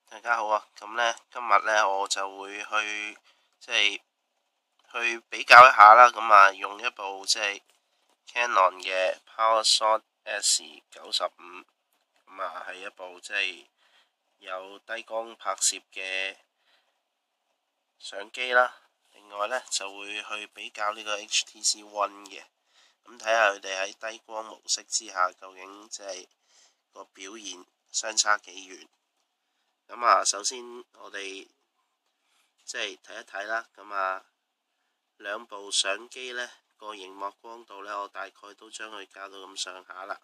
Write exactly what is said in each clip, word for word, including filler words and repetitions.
大家好啊！咁呢，今日呢，我就會去即係去比較一下啦。咁啊，用一部即係 Canon 嘅 PowerShot S 九十五，咁啊係一部即係有低光拍攝嘅相機啦。另外呢，就會去比較呢個 H T C One 嘅，咁睇下佢哋喺低光模式之下究竟即係個表現相差幾遠。咁啊，首先我哋即係睇一睇啦。咁啊，兩部相機呢個熒幕光度呢，我大概都將佢校到咁上下啦。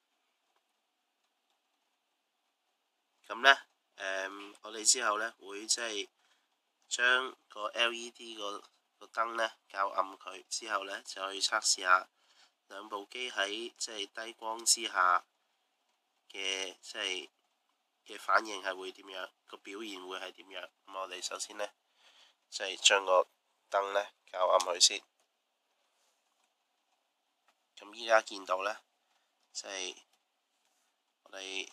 咁呢，誒、嗯，我哋之後呢會即係將個 L E D 個個燈呢校暗佢，之後呢就去測試下兩部機喺即係低光之下嘅即係嘅反應係會點樣，個表現會係點樣。咁我哋首先呢，即係將個燈呢校暗佢先。咁依家見到呢，即係我哋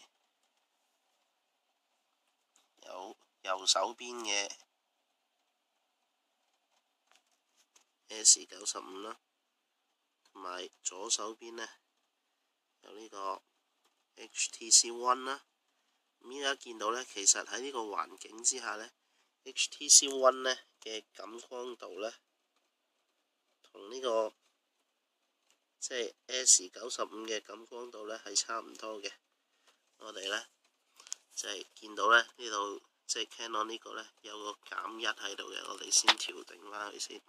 有右手邊嘅 S 九十五啦，同埋左手邊呢有呢個 H T C One 啦。咁依家見到呢，其實喺呢個環境之下呢 H T C One 呢嘅感光度呢，同呢個即係 S 九十五嘅感光度呢係差唔多嘅。我哋呢，就係見到呢呢度即係 Canon 呢個呢有個減一喺度嘅，我哋先調定翻佢先。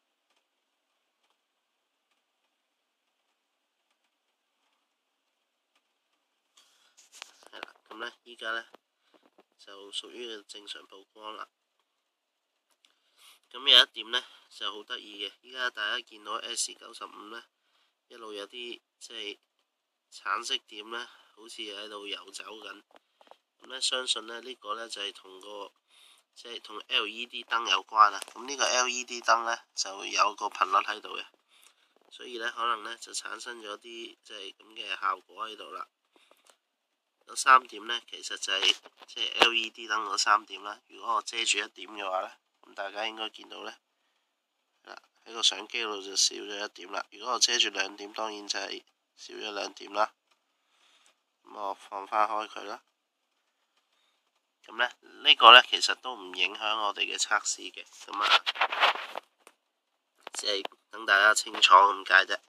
係啦，咁呢依家呢就屬於正常曝光啦。咁有一點呢就好得意嘅，依家大家見到 S 九十五呢一路有啲即係橙色點呢，好似喺度游走緊。咁呢相信呢呢個呢就係同個即係同 L E D 燈有關啦。咁呢個 L E D 燈呢就有個頻率喺度嘅，所以呢可能呢就產生咗啲即係咁嘅效果喺度啦。有三點呢，其實就係即係 L E D 燈嗰三點啦。如果我遮住一點嘅話呢，咁大家應該見到呢，喺個相機度就少咗一點啦。如果我遮住兩點，當然就係少咗兩點啦。咁我放翻開佢啦。咁呢，呢個呢其實都唔影響我哋嘅測試嘅。咁啊，即係等大家清楚咁解啫。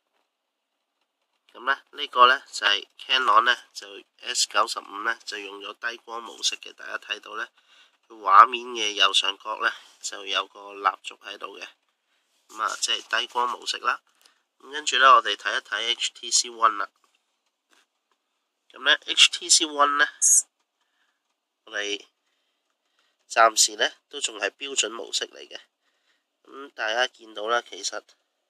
咁呢，呢個呢就係 Canon 呢，就 S 九十五呢就用咗低光模式嘅。大家睇到呢，佢畫面嘅右上角呢就有個蠟燭喺度嘅。咁啊，即係低光模式啦。咁跟住呢，我哋睇一睇 H T C One 啦。咁呢 H T C One 呢，我哋暫時呢都仲係標準模式嚟嘅。咁大家見到啦，其實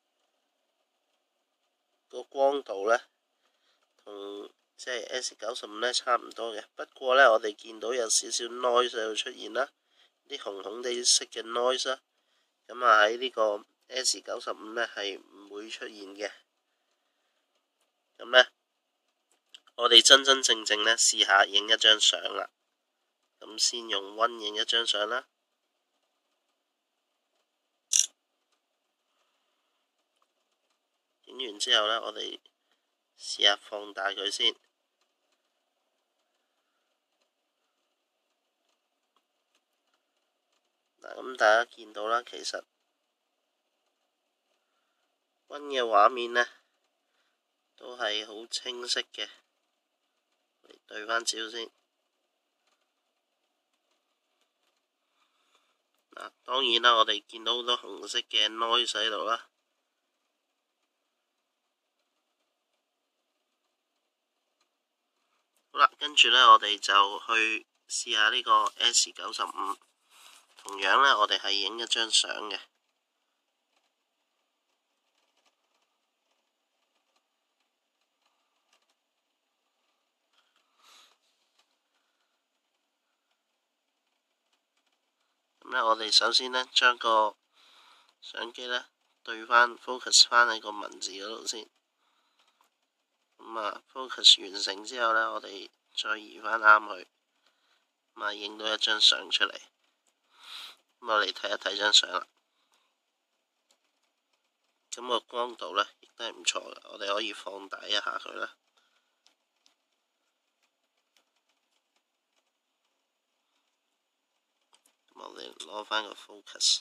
個光度呢同即係 S 九十五呢差唔多嘅。不過呢，我哋見到有少少 noise 喺度出現啦，啲紅紅地色嘅 noise 啦。咁啊喺呢個 S 九十五呢係唔會出現嘅。咁呢，我哋真真正正呢試下影一張相啦。咁先用 One 影一張相啦。影完之後呢，我哋試下放大佢先。嗱，咁大家見到啦，其實One嘅畫面呢都係好清晰嘅。嚟對翻焦先。嗱，當然啦，我哋見到好多紅色嘅 noise 喺度啦。好啦，跟住呢，我哋就去試下呢個 S 九十五，同樣呢，我哋係影一張相嘅。咁呢，我哋首先呢，將個相機呢對翻 focus 翻喺個文字嗰度先。咁啊 focus 完成之後呢，我哋再移翻啱佢。 咁啊影到一張相出嚟。咁我哋睇一睇張相啦。咁個光度呢亦都係唔錯嘅，我哋可以放大一下佢啦。咁我哋攞翻個 focus。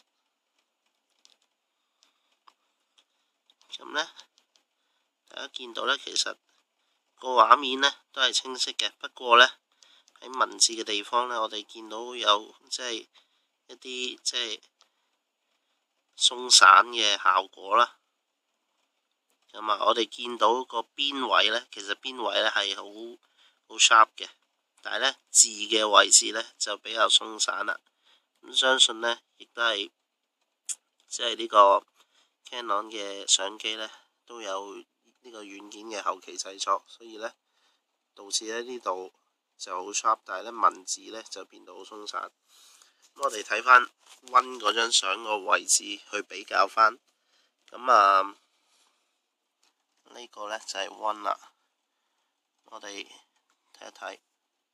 咁呢，大家見到呢，其實個畫面呢都係清晰嘅，不過呢，喺文字嘅地方呢，我哋見到有即係一啲即係鬆散嘅效果啦。咁啊，我哋見到個邊位呢，其實邊位呢係好好 sharp 嘅，但係呢字嘅位置呢就比較鬆散啦。咁相信呢，亦都係即係呢個 Canon 嘅相機呢都有呢個軟件嘅後期製作，所以呢導致咧呢度就好 sharp，但係呢文字呢就變到好鬆散。咁我哋睇翻溫嗰張相個位置去比較翻，咁啊呢個呢就係溫啦。我哋睇一睇，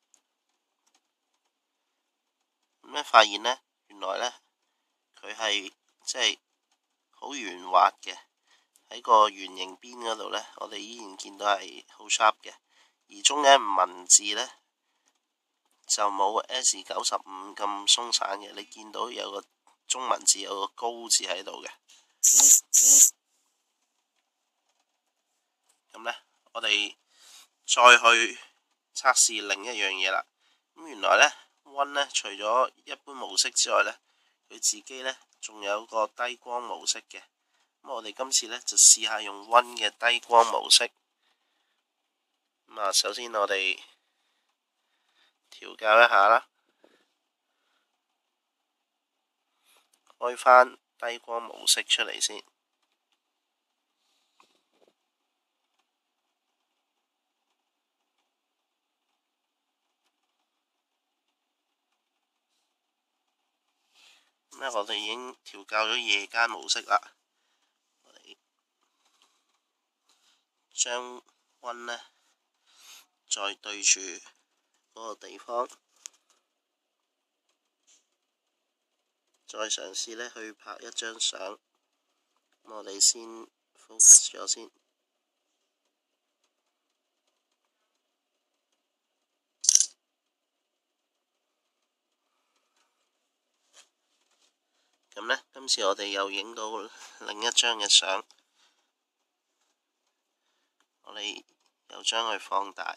咁咧發現呢，原來呢，佢係即係好圓滑嘅，喺個圓形邊嗰度呢，我哋依然見到係好 sharp 嘅，而中間文字呢，就冇 S 九十五咁鬆散嘅，你見到有個中文字有個高字喺度嘅。咁呢，我哋再去測試另一樣嘢啦。咁原來呢，溫呢除咗一般模式之外呢，佢自己呢仲有個低光模式嘅。咁我哋今次呢，就試下用溫嘅低光模式。咁啊，首先我哋調校一下啦，開翻低光模式出嚟先。咁咧，我哋已經調校咗夜間模式啦。我哋將溫呢再對住嗰個地方，再嘗試呢去拍一張相。咁我哋先 focus 咗先。咁呢，今次我哋又影到另一張嘅相，我哋又將佢放大。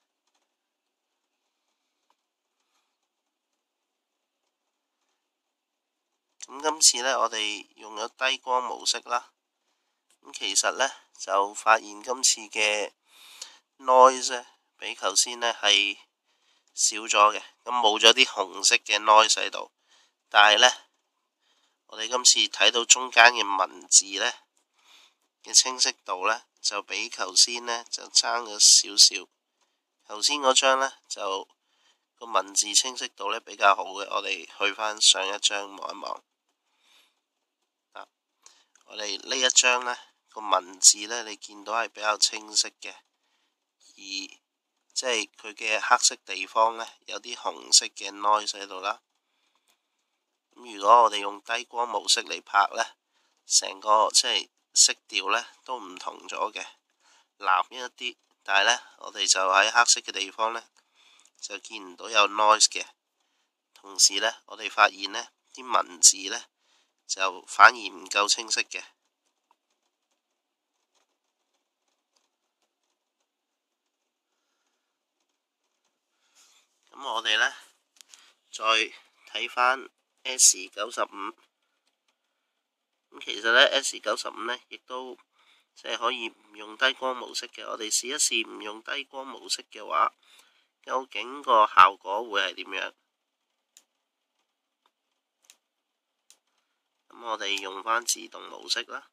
咁今次呢，我哋用咗低光模式啦。咁其實呢，就發現今次嘅 noise 呢，比頭先呢係少咗嘅，咁冇咗啲紅色嘅 noise 喺度，但係呢，我哋今次睇到中間嘅文字呢嘅清晰度呢，就比頭先呢就差咗少少。頭先嗰張呢，就個文字清晰度呢比較好嘅，我哋去翻上一張望一望。啊，我哋呢一張呢個文字呢，你見到係比較清晰嘅，而即係佢嘅黑色地方呢，有啲紅色嘅 noise 喺度啦。咁如果我哋用低光模式嚟拍呢，成個即係色調呢都唔同咗嘅，藍一啲，但係呢，我哋就喺黑色嘅地方呢，就見唔到有 noise 嘅。同時呢，我哋發現呢啲文字呢，就反而唔夠清晰嘅。咁我哋呢，再睇翻 S 九十五，咁其實呢 S 九十五呢亦都即係可以唔用低光模式嘅。我哋試一試唔用低光模式嘅話，究竟個效果會係點樣？咁我哋用翻自動模式啦，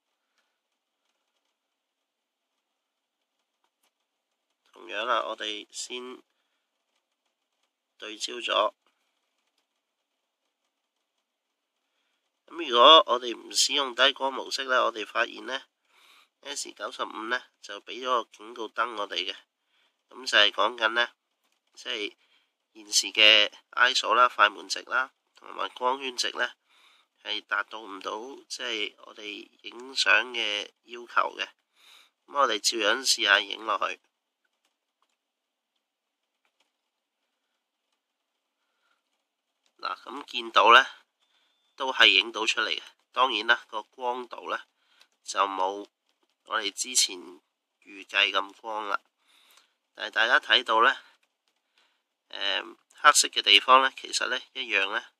同樣啦，我哋先對焦咗。咁如果我哋唔使用低光模式呢，我哋發現呢 S 九十五呢就俾咗個警告燈我哋嘅，咁就係講緊呢，即係現時嘅 I S O 啦、快門值啦，同埋光圈值呢，係達到唔到即係我哋影相嘅要求嘅。咁我哋照樣試下影落去。嗱，咁見到呢，都係影到出嚟嘅。當然啦，個光度呢，就冇我哋之前預計咁光啦。但係大家睇到呢，誒黑色嘅地方呢，其實呢一樣呢，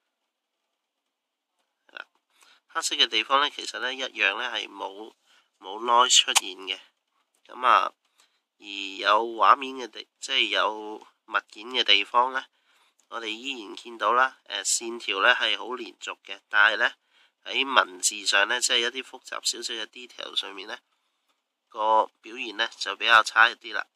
黑色嘅地方呢，其實呢一樣呢係冇冇 noise 出現嘅。咁啊，而有畫面嘅地，即係有物件嘅地方呢，我哋依然見到啦，誒線條呢係好連續嘅，但係呢，喺文字上呢，即係一啲複雜少少嘅 detail 上面呢，個表現呢就比較差一啲啦。